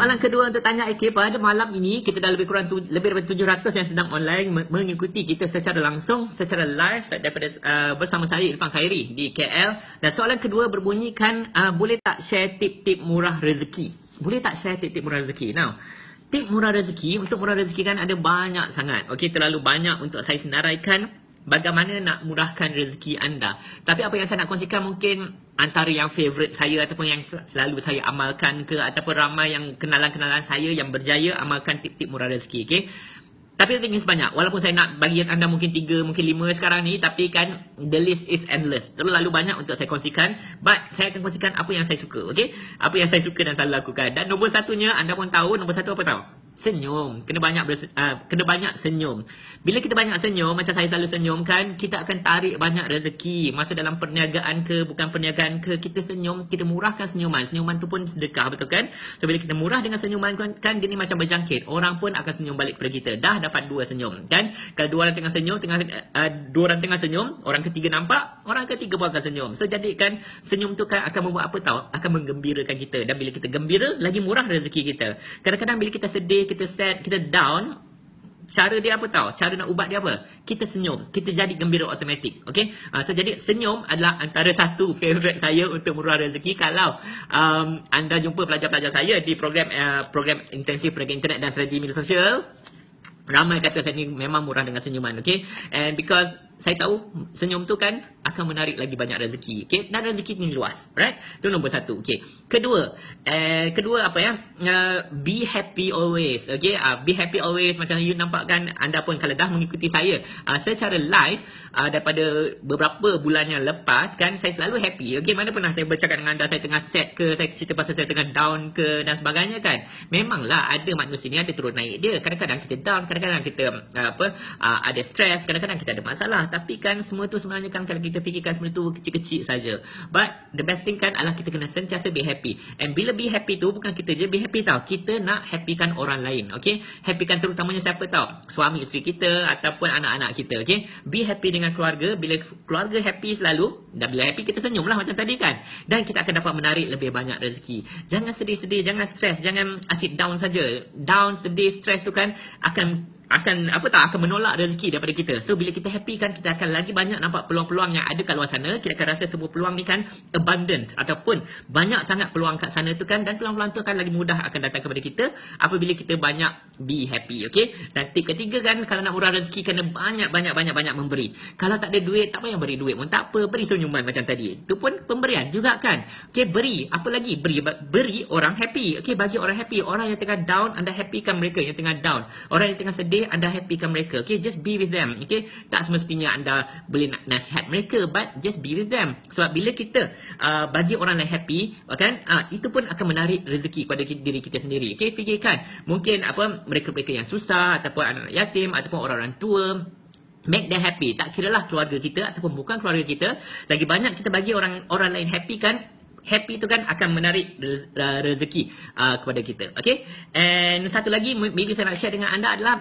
soalan kedua untuk tanya AK, pada malam ini kita dah lebih kurang lebih daripada 700 yang sedang online mengikuti kita secara langsung, secara live daripada bersama saya Irfan Khairi di KL. Dan soalan kedua berbunyikan, boleh tak share tip-tip murah rezeki? Boleh tak share tip-tip murah rezeki? Now, tip murah rezeki, untuk murah rezeki kan ada banyak sangat. Okey, terlalu banyak untuk saya senaraikan bagaimana nak murahkan rezeki anda. Tapi apa yang saya nak kongsikan mungkin antara yang favourite saya ataupun yang selalu saya amalkan ke, ataupun ramai yang kenalan-kenalan saya yang berjaya amalkan tip-tip murah rezeki. Okay? Tapi the thing is banyak. Walaupun saya nak bagi anda mungkin 3, mungkin 5 sekarang ni, tapi kan the list is endless. Terlalu banyak untuk saya kongsikan. But saya akan kongsikan apa yang saya suka. Okay? Apa yang saya suka dan selalu lakukan. Dan nombor satunya, anda pun tahu, nombor satu apa tahu? Senyum. Kena banyak senyum. Bila kita banyak senyum, macam saya selalu senyum kan, kita akan tarik banyak rezeki. Masa dalam perniagaan ke, bukan perniagaan ke, kita senyum, kita murahkan senyuman. Senyuman tu pun sedekah, betul kan? So bila kita murah dengan senyuman kan, dia ni macam berjangkit. Orang pun akan senyum balik kepada kita. Dah dapat 2 senyum, kan? Kalau 2 orang tengah senyum, 2 orang tengah senyum, orang ketiga nampak, orang ketiga pun akan senyum. So jadikan senyum tu kan akan membuat apa tahu? Akan menggembirakan kita. Dan bila kita gembira, lagi murah rezeki kita. Kadang-kadang bila kita sedih, kita sad, kita down, cara dia apa tahu? Cara nak ubat dia apa? Kita senyum. Kita jadi gembira automatik. Okay? So jadi senyum adalah antara satu favourite saya untuk murah rezeki. Kalau anda jumpa pelajar-pelajar saya di program intensif perniagaan internet dan strategi media sosial, ramai kata saya ni memang murah dengan senyuman. Okay? And because saya tahu senyum tu kan akan menarik lagi banyak rezeki. Okay? Dan rezeki ni luas. Right? Itu nombor satu. Okay. Kedua apa ya? Be happy always. Okay? Be happy always. Macam you nampak kan, anda pun kalau dah mengikuti saya secara live daripada beberapa bulan yang lepas kan, saya selalu happy. Okay? Mana pernah saya bercakap dengan anda, saya tengah sad ke, saya cerita pasal saya tengah down ke dan sebagainya kan. Memanglah ada manusia ni ada turun naik dia. Kadang-kadang kita down, kadang-kadang kita ada stress, kadang-kadang kita ada masalah. Tapi kan semua tu sebenarnya kan kalau kita fikirkan semua tu kecil-kecil saja. But the best thing kan adalah kita kena sentiasa be happy. And bila be happy tu bukan kita je be happy tau. Kita nak happykan orang lain. Okay? Happykan terutamanya siapa tau? Suami isteri kita ataupun anak-anak kita. Okay? Be happy dengan keluarga. Bila keluarga happy selalu, dan bila happy kita senyum lah macam tadi kan. Dan kita akan dapat menarik lebih banyak rezeki. Jangan sedih-sedih, jangan stres, jangan asyik down saja. Down, sedih, stres tu kan akan menolak rezeki daripada kita. So bila kita happy kan, kita akan lagi banyak nampak peluang-peluang yang ada kat luar sana. Kita akan rasa semua peluang ni kan abundant, ataupun banyak sangat peluang kat sana tu kan, dan peluang-peluang tu akan lagi mudah akan datang kepada kita apabila kita banyak be happy. Okay? Dan tip ketiga kan, kalau nak murah rezeki kena banyak memberi. Kalau tak ada duit, tak payah beri duit pun tak apa, beri senyuman macam tadi. Itu pun pemberian juga kan. Okay, beri. Apa lagi? Beri orang happy. Okay, bagi orang happy. Orang yang tengah down, anda happykan mereka yang tengah down. Orang yang tengah sedih, anda happykan mereka. Okay, just be with them. Okay, tak semestinya anda boleh nasihat mereka, but just be with them. Sebab bila kita bagi orang lain happy, kan, itu pun akan menarik rezeki kepada diri kita sendiri. Okay, fikirkan, mungkin mereka-mereka yang susah, ataupun anak yatim, ataupun orang-orang tua, make them happy. Tak kiralah keluarga kita ataupun bukan keluarga kita, lagi banyak kita bagi orang lain happy kan, happy tu kan akan menarik rezeki kepada kita. Okay? And satu lagi maybe saya nak share dengan anda adalah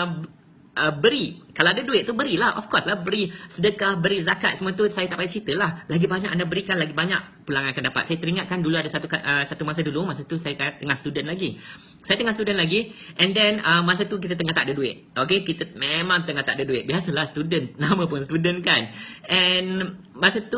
beri. Kalau ada duit tu berilah. Of course lah, beri sedekah, beri zakat, semua tu saya tak payah cerita lah. Lagi banyak anda berikan, lagi banyak peluang akan dapat. Saya teringatkan dulu ada satu masa dulu, masa tu saya tengah student lagi. And then masa tu kita tengah tak ada duit. Okay, kita memang tengah tak ada duit. Biasalah student, nama pun student kan. And masa tu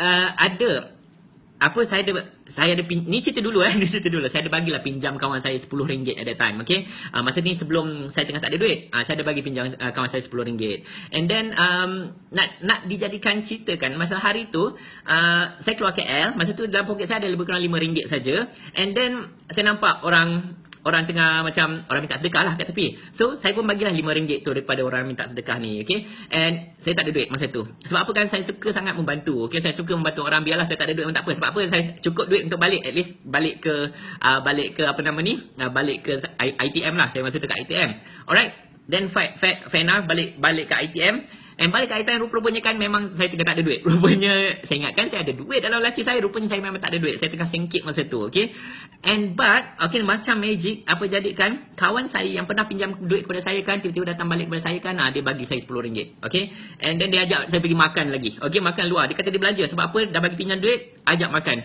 saya ada ni cerita dulu saya ada bagilah pinjam kawan saya RM10 at that time. Okay, masa ni sebelum saya tengah tak ada duit, saya ada bagi pinjam kawan saya RM10. And then nak dijadikan cerita kan, masa hari tu saya keluar KL, masa tu dalam poket saya ada lebih kurang RM5 saja. And then saya nampak orang tengah macam orang minta sedekah lah kat tepi. So saya pun bagilah RM5 tu daripada orang minta sedekah ni. Okay, and saya tak ada duit masa tu. Sebab apa kan, saya suka sangat membantu. Okay, saya suka membantu orang. Biarlah saya tak ada duit pun tak apa. Sebab apa, saya cukup duit untuk balik, at least balik ke balik ke ITM lah. Saya masa tu kat ITM. Alright, then fair enough, balik ke ITM. And balik ke ITM, rupanya kan memang saya tengah tak ada duit. Rupanya saya ingatkan saya ada duit dalam laci saya. Rupanya saya memang tak ada duit. Saya tengah singkit masa tu. Okay, and okay, macam magic, apa jadikan kawan saya yang pernah pinjam duit kepada saya kan, tiba-tiba datang balik kepada saya kan, dia bagi saya RM10. Okay, and then dia ajak saya pergi makan lagi. Okay, makan luar. Dia kata dia belanja. Sebab apa? Dah bagi pinjam duit, ajak makan.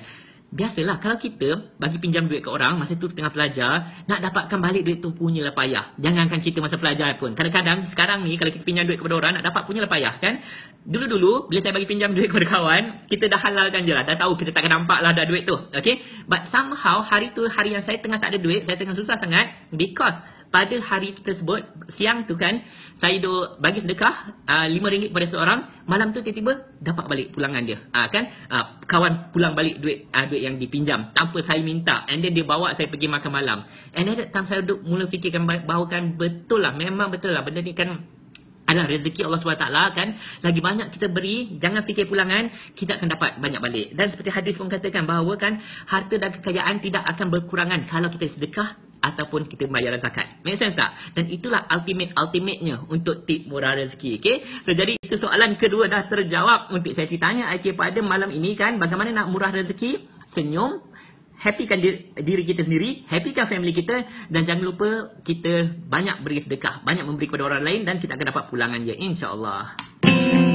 Biasalah kalau kita bagi pinjam duit ke orang masa tu tengah pelajar, nak dapatkan balik duit tu punyalah payah. Jangankan kita masa pelajar pun. Kadang-kadang sekarang ni kalau kita pinjam duit kepada orang nak dapat punyalah payah kan. Dulu-dulu bila saya bagi pinjam duit kepada kawan, kita dah halalkan je lah. Dah tahu kita takkan nampak lah dah duit tu. Okay. But somehow hari tu hari yang saya tengah tak ada duit, saya tengah susah sangat because pada hari tersebut, siang tu kan, saya duk bagi sedekah RM5 kepada seorang, malam tu tiba-tiba dapat balik pulangan dia. Kawan pulang balik duit yang dipinjam tanpa saya minta, and then dia bawa saya pergi makan malam. And at that time saya duk mula fikirkan bahawa kan betul lah, memang betul lah benda ni kan adalah rezeki Allah SWT kan. Lagi banyak kita beri, jangan fikir pulangan, kita akan dapat banyak balik. Dan seperti hadis pun katakan bahawa kan harta dan kekayaan tidak akan berkurangan kalau kita sedekah ataupun kita bayar zakat. Make sense tak? Dan itulah ultimate-nya untuk tip murah rezeki. Okay? So jadi itu soalan kedua dah terjawab untuk sesi tanya IK pada malam ini kan. Bagaimana nak murah rezeki? Senyum, happykan diri kita sendiri, happykan family kita, dan jangan lupa kita banyak beri sedekah, banyak memberi kepada orang lain dan kita akan dapat pulangan dia, insya-Allah.